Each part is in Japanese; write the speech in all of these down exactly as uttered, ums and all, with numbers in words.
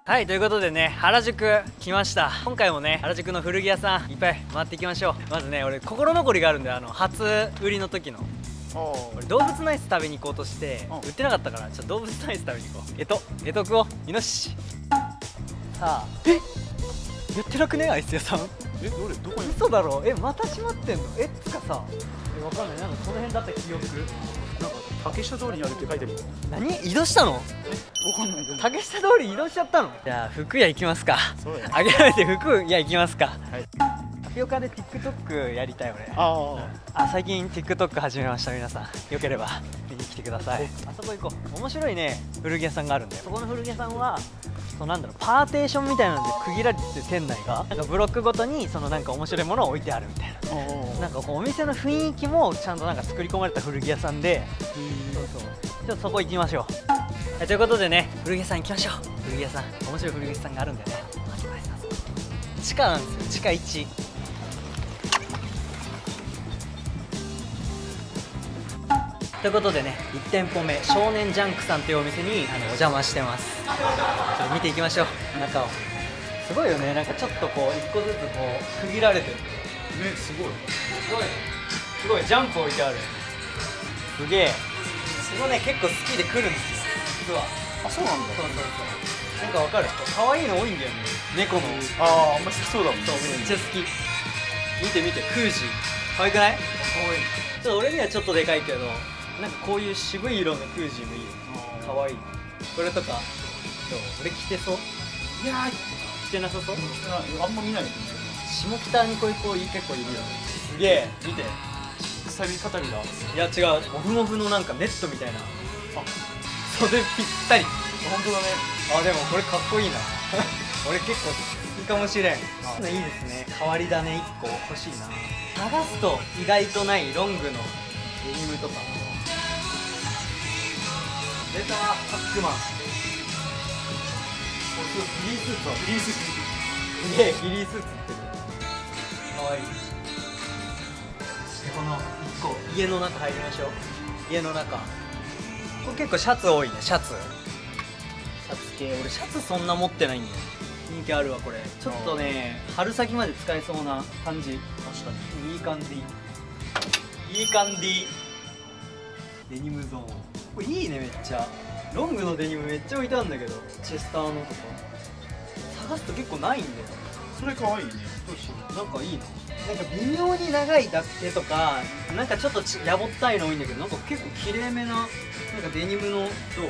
はい、ということでね、原宿来ました。今回もね、原宿の古着屋さんいっぱい回っていきましょう。まずね、俺心残りがあるんで、あの初売りの時の俺動物のアイス食べに行こうとして売ってなかったから、ちょっと動物のアイス食べに行こう。えとえとくをイノシシ。さあ、えやってなくね、アイス屋さん。 え、どれどこに？ 嘘だろ。え、また閉まってんの。え、つかさ、え、わかんない。なんかこの辺だった記憶。 なんか竹下通りにあるって書いてるよ。 何、移動したの？ え、わかんないけど。 竹下通り移動しちゃったの？じゃあ服屋行きますか。 そうやね。 あげられて服屋行きますか。 はい。 タピオカで TikTok やりたい俺。 ああ、最近 TikTok 始めました。皆さんよければ見に来てください。あそこ行こう。面白いね、古着屋さんがあるんで。そこの古着屋さんはそう、なんだろう、パーテーションみたいなので区切られてて、店内がなんかブロックごとにそのなんか面白いものを置いてあるみたいな。なんかこうお店の雰囲気もちゃんとなんか作り込まれた古着屋さんで、そうそう、ちょっとそこ行きましょう。はい、ということでね、古着屋さん行きましょう。古着屋さん、面白い古着屋さんがあるんでね。地下なんですよ、地下いち。ということでね、いち店舗目少年ジャンクさんというお店にあのお邪魔してます。ちょっと見ていきましょう、中を。すごいよね、なんかちょっとこう一個ずつこう区切られてるね。 すごいすごいすごい、ジャンプ置いてある。すげえ。そこね、結構好きで来るんですよ実は。 あ、そうなんだ。 そうそうそう、なんかわかる、可愛いの多いんだよね、猫の。 ああ、あんま好きそうだもん。 そう、めっちゃ好き。見て見て、クージー可愛くない？ 可愛い。 ちょっと俺にはちょっとでかいけど、なんかこういう渋い色のクージーもいいよ。可愛い。これとかどう？俺着てそう？ いやー、 着てなさそう？ あんま見ない。 下北にこういう子結構いるよね。すげえ、見て。 鎖肩身だ。 いや違う、モフモフのなんかネットみたいな。あ、袖ぴったり。 本当だね。 あ、でもこれかっこいいな俺結構好きかもしれん。あ、いいですね。変わり種いっこ欲しいな。探すと意外とないロングのデニムとか。出たー、パックマン。フリースーツはフリース。 すげえ、フリースーツってる。かわいい。で、このいっこ家の中入りましょう。家の中これ結構シャツ多いね。シャツシャツ系、俺シャツそんな持ってないんだよ。人気あるわこれ。ちょっとね、春先まで使えそうな感じ。確かにいい感じ。いい感じ。デニムゾーン、これいいね。めっちゃロングのデニムめっちゃ置いてあるんだけど、チェスターのとか探すと結構ないんだよ。 それ可愛いね。 どうしよう、なんかいいな。なんか微妙に長いだけとか、なんかちょっとちやぼったいの多いんだけど、なんか結構きれいめな、なんかデニムの。どう？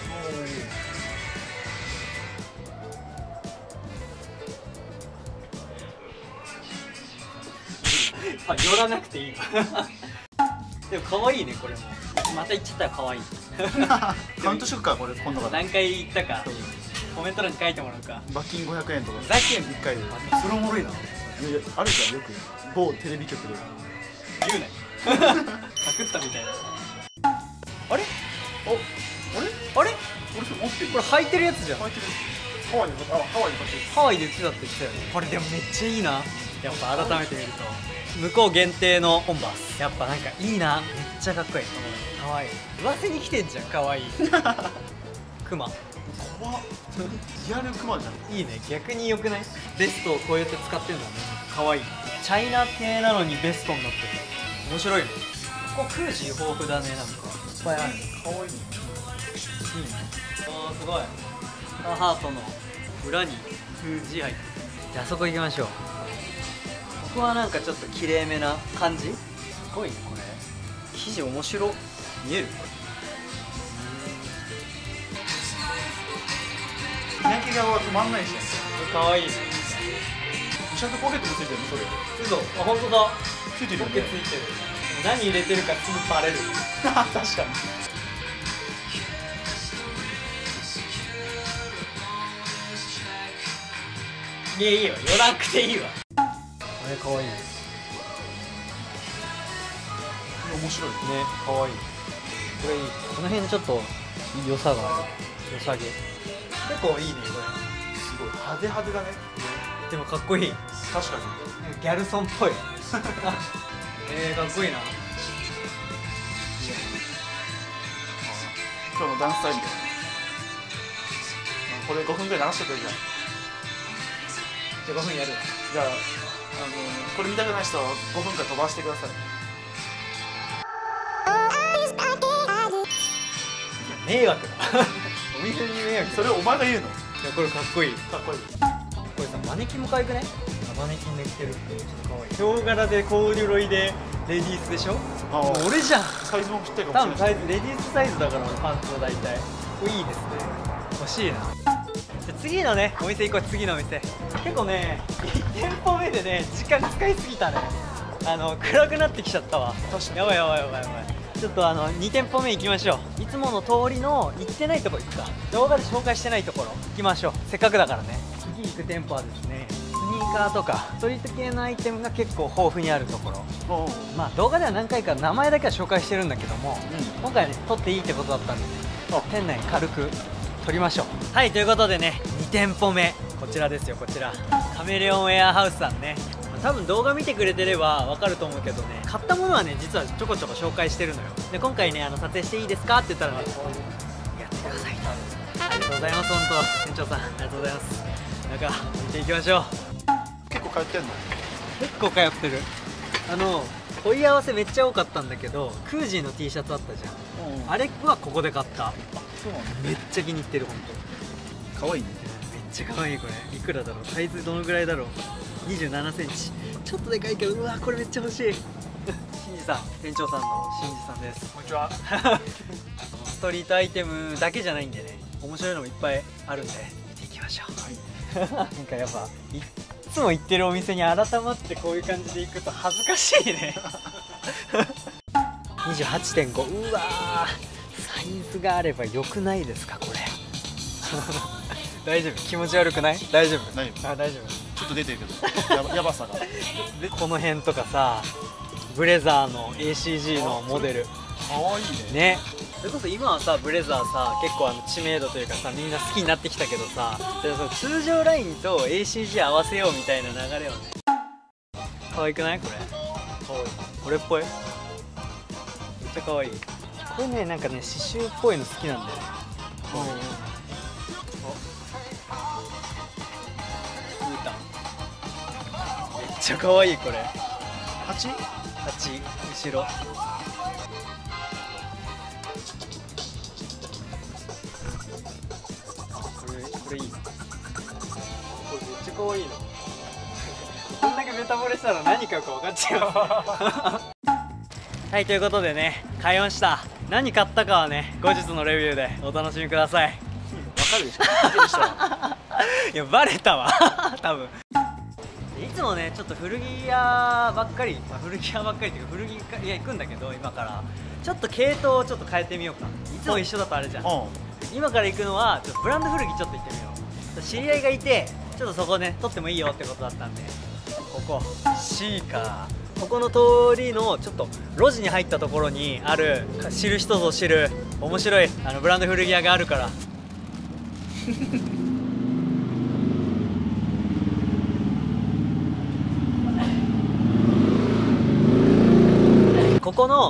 あ、寄らなくていいでも可愛いね、これも。また言っちゃったら可愛いカウントしよっか、これ今度から。 何回言ったかコメント欄に書いてもらうか。 罰金ごひゃくえんとか。 ふざけんいっかいで。 あ、それおもろいな。 いやいや、あるじゃん、よく某テレビ局で。 言うねパクったみたいな。あれ、お、あれあれ、 俺それ持ってる。 これ履いてるやつじゃん。 履いてる。ハワイで、あ、ハワイで買ってる。 ハワイで売ってたって言ってたよね。これでもめっちゃいいな。やっぱ改めて見ると向こう限定のコンバース、やっぱなんかいいな。めっちゃかっこいい。かわいい。上背に来てんじゃん、かわいいクマ怖っ。リアルクマじゃん。 いいね、逆に良くない？ベストをこうやって使ってるのね。かわいい。チャイナ系なのにベストになってる。面白いね。ここクージー豊富だね。なんかいっぱいある。 かわいい。 いいね。あー、すごい。ハートの裏にクージー入ってる。じゃああそこ行きましょう。ここはなんかちょっときれいめな感じ。すごいねこれ。生地面白。見える？ 日焼け側は止まんないし。 かわいいね。 シャツポケットもついてるのそれ。 嘘。あ、本当だ。 ついてるよね。 ポケついてる。何入れてるかすぐバレる確かに。 いや、いいよ、寄らなくていいわ。あれかわいいね。 面白いね。 かわいい。これいい。この辺ちょっと良さがある。良さげ。結構いいねこれ。 すごい派手派手だね。 でもかっこいい。 確かに。 ギャルソンっぽいえー、かっこいいな。 今日のダンスタイムでこれごふんぐらい流してくれるじゃん。 じゃあごふんやる。 じゃあ、あのこれ見たくない人はごふんかん飛ばしてください。 迷惑だお店に迷惑。 それお前が言うの？ いやこれかっこいい。 かっこいい。 これさマネキンも可愛くね。マネキンで着てるってちょっと可愛い。ヒョウ柄でコーデュロイでレディースでしょ。 あもう俺じゃん。 サイズもぴったりか多分もしれない。 サイズレディースサイズだからパンツは大体これいいですね。欲しいな。じゃあ次のねお店行こう。次のお店結構ねいち店舗目でね時間使いすぎたね。あの暗くなってきちゃったわ。 確かに。 やばいやばいやばいやばい。ちょっとあのに店舗目行きましょう。いつもの通りの行ってないところ行くか。動画で紹介してないところ行きましょう。せっかくだからね。次行く店舗はですね、スニーカーとかストリート系のアイテムが結構豊富にあるところ。 おうまあ動画では何回か名前だけは紹介してるんだけども、 うん今回はね撮っていいってことだったんでね、 あ店内軽く撮りましょう。はい、ということでねに店舗目こちらですよ。こちらカメレオンウェアハウスさんね。多分動画見てくれてれば分かると思うけどね、買ったものはね実はちょこちょこ紹介してるのよ。で今回ねあの撮影していいですかって言ったらねこういうやってくださいと。ありがとうございます。本当店長さんありがとうございます。中見ていきましょう。 結構通ってんの？ 結構通ってる。あの問い合わせめっちゃ多かったんだけど、クージーの T シャツあったじゃん。 うん。 あれはここで買った。 そうなんだ。 めっちゃ気に入ってる。本当可愛いね。 めっちゃ可愛い。これいくらだろう。サイズどのぐらいだろう。にじゅうななセンチ。ちょっとでかいけど、うわこれめっちゃ欲しい。しんじさん、店長さんのしんじさんです。 こんにちは。 ストリートアイテムだけじゃないんでね、面白いのもいっぱいあるんで見ていきましょう。はい、なんかやっぱいっつも行ってるお店に改まってこういう感じで行くと恥ずかしいね。にじゅうはちてんご、うわーサイズがあればよくないですかこれ。大丈夫？気持ち悪くない？大丈夫？ 大丈夫。 あ、大丈夫。 ちょっと出てるけど、やばやばさが。 でこの辺とかさ、ブレザーの エーシージー のモデル可愛いね。 ね。それこそ今はさブレザーさ結構あの知名度というかさみんな好きになってきたけどさ、でその通常ラインと エーシージー 合わせようみたいな流れをね。可愛くないこれ？可愛い。これっぽい？めっちゃ可愛い。これねなんかね刺繍っぽいの好きなんだよね。うん。ウータン。めっちゃ可愛いこれ。 蜂？ 蜂後ろ。これこれいいな。これめっちゃ可愛いの。こんだけベタ惚れしたら何買うか分かっちゃう。はい、ということでね買いました。何買ったかはね後日のレビューでお楽しみください。 わかるでしょ。見てる人は。 いやバレたわ多分。いつもねちょっと古着屋ばっかり、まあ、古着屋ばっかりっていうか古着屋行くんだけど、今からちょっと系統をちょっと変えてみようか。いつも一緒だとあれじゃん。今から行くのはちょっとブランド古着ちょっと行ってみよう。知り合いがいてちょっとそこね撮ってもいいよってことだったんで、ここシーカー、ここの通りのちょっと路地に入ったところにある、知る人ぞ知る面白いあのブランド古着屋があるからここの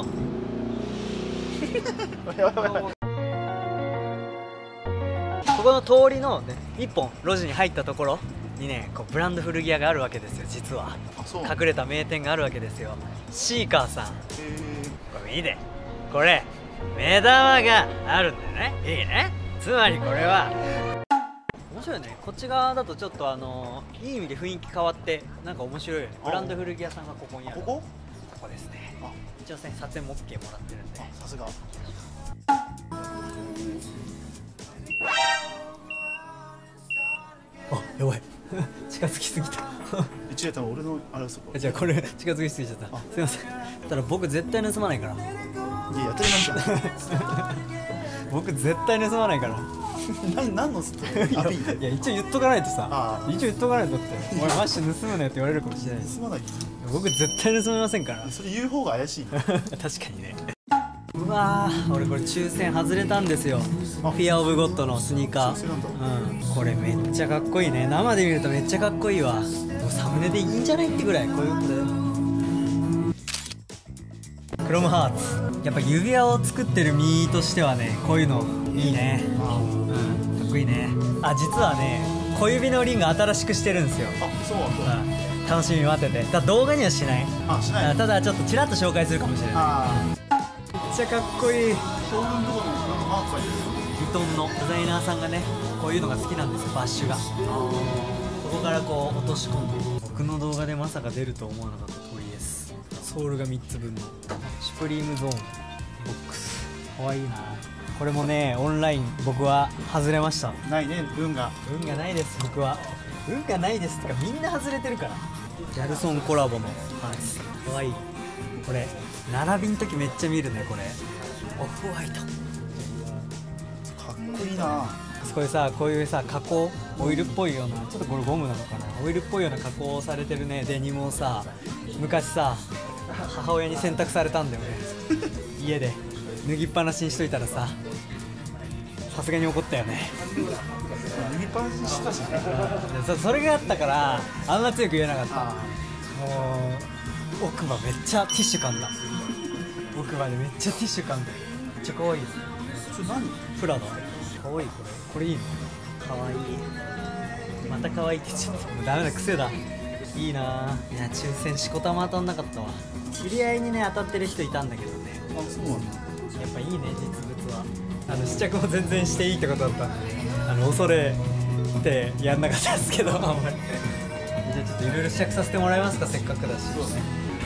ここの通りのね一本路地に入ったところにねこうブランド古着屋があるわけですよ。実は隠れた名店があるわけですよ。シーカーさん。これ見て、これ目玉があるんだよね。いいね。つまりこれは面白いね。こっち側だとちょっとあのいい意味で雰囲気変わってなんか面白いよね。ブランド古着屋さんがここにある。 ここ？ ここですね。一応ね撮影も オーケー もらってるんで。 さすが。 あ、やばい近づきすぎた一応多分俺のあれそこ。 じゃあこれ近づきすぎちゃった。すいません。ただ僕絶対盗まないから。 いや当たり前じゃん。 僕絶対盗まないから。 何何のアピール？ いや一応言っとかないとさ。 ああ一応言っとかないとって。お前マジで盗むねって言われるかもしれない。 盗まない。 僕絶対盗みませんから。 それ言う方が怪しい。 確かにね。うわー、俺これ抽選外れたんですよ。フィアオブゴッドのスニーカー。うん、これめっちゃかっこいいね。生で見るとめっちゃかっこいいわ。もうサムネでいいんじゃないってぐらい。こういうことでクロムハーツ、やっぱ指輪を作ってる身としてはねこういうのいいね。うん、かっこいいね。あ、実はね小指のリング新しくしてるんですよ。 あ、そうなんだ。 うん、楽しみに待ってて。ただ動画にはしない。 あ、しない。 ただちょっとちらっと紹介するかもしれない。 あめっちゃかっこいい。 あ、将軍とかのなんかマーク書いてる。 ヴィトンのデザイナーさんがね、こういうのが好きなんですよ、バッシュが。そこからこう落とし込んで、僕の動画でまさか出ると思わなかった鳥です。ソールがみっつぶんのシュプリームゾーンボックス、かわいいな。これもね、オンライン僕は外れました。 ないね、運が。 運がないです。僕は運がないですってか、みんな外れてるから。ギャルソンコラボのパンツ、かわいい。これ並びの時めっちゃ見るね。これオフホワイト、 かっこいいな。 これさ、こういうさ加工、オイルっぽいような、ちょっとこれゴムなのかな、オイルっぽいような加工をされてるねデニムをさ、昔さ母親に洗濯されたんだよね家で脱ぎっぱなしにしといたらさ、さすがに怒ったよね脱ぎっぱなしにしてたしね。 そ, それがあったからあんま強く言えなかった。もう奥歯めっちゃティッシュ噛んだ。奥歯でめっちゃティッシュ噛んだ。めっちゃ可愛い。 それ何？ プラダ。可愛い。これこれいいの？可愛い。また可愛いって言っちゃった。もうダメだ、癖だ。いいなぁ。いや、抽選しこたま当たんなかったわ。知り合いにね当たってる人いたんだけどね。 あ、そうなんだ。 やっぱいいね、実物は。あの試着も全然していいってことだったんで、あの恐れてやんなかったですけどあんまり。じゃあちょっといろいろ試着させてもらえますか、せっかくだし。そうね。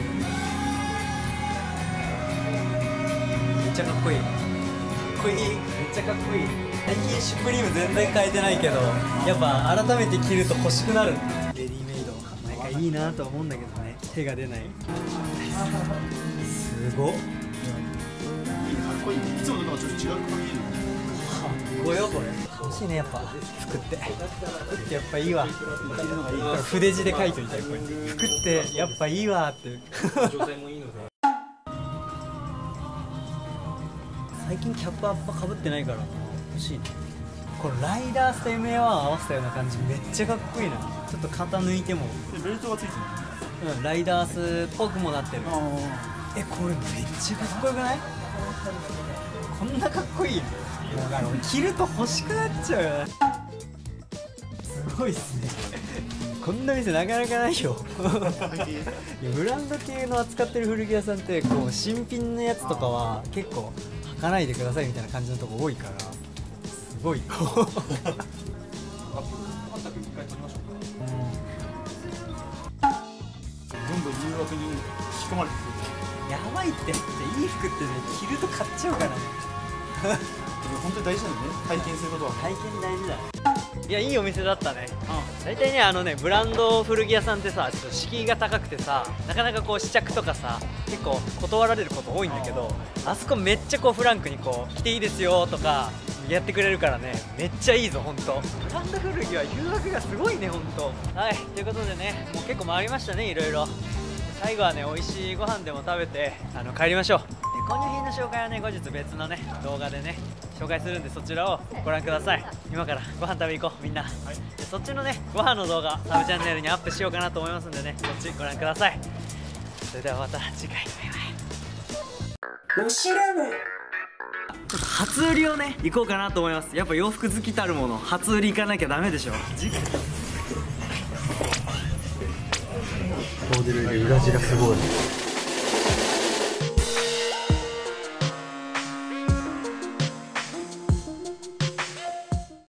めっちゃかっこいい。かっこいい。めっちゃかっこいい。最近シュプリーム全然変えてないけど、やっぱ改めて着ると欲しくなる。レディメイド毎回いいなとは思うんだけどね、手が出ない。すごっ。 かっこいい。いつもとなんかちょっと違う感じ。 かっこよこれ。欲しいね、やっぱ服って。服ってやっぱいいわ。筆字で書いといて、これ服ってやっぱいいわって状態もいいので。最近キャップあんまかぶってないから欲しいね。これライダースと エムエーワン 合わせたような感じ、めっちゃかっこいいな。ちょっと肩抜いても、 ベルトがついてる。 うん、ライダースっぽくもなってる。 あえ、これめっちゃかっこよくない？こんなかっこいいの？もうなんか着ると欲しくなっちゃうよね。すごいっすねこんな店なかなかないよいやブランド系の扱ってる古着屋さんってこう新品のやつとかは結構履かないでくださいみたいな感じのとこ多いから、すごいよどんどん誘惑に引き込まれてくる。 やばいって、いい服ってね着ると買っちゃうからね本当に大事なんだね、体験することは。 体験大事だ。いや、いいお店だったね。大体ね、あのね、ブランド古着屋さんってさ、ちょっと敷居が高くてさ、なかなかこう試着とかさ、結構断られること多いんだけど、あそこめっちゃこうフランクにこう着ていいですよとかやってくれるからね、めっちゃいいぞほんと。ブランド古着は誘惑がすごいねほんと。はい、ということでね、もう結構回りましたね、いろいろ。最後はね、美味しいご飯でも食べてあの帰りましょう。購入品の紹介はね、後日別のね動画でね紹介するんで、そちらをご覧ください。今からご飯食べ行こうみんな、はい、でそっちのねご飯の動画サブチャンネルにアップしようかなと思いますんでね、そっちご覧ください。それではまた次回、バイバイ。おしらぬちょっと初売りをね行こうかなと思います。やっぱ洋服好きたるもの、初売り行かなきゃダメでしょ。コーデュロイで裏地がすごい。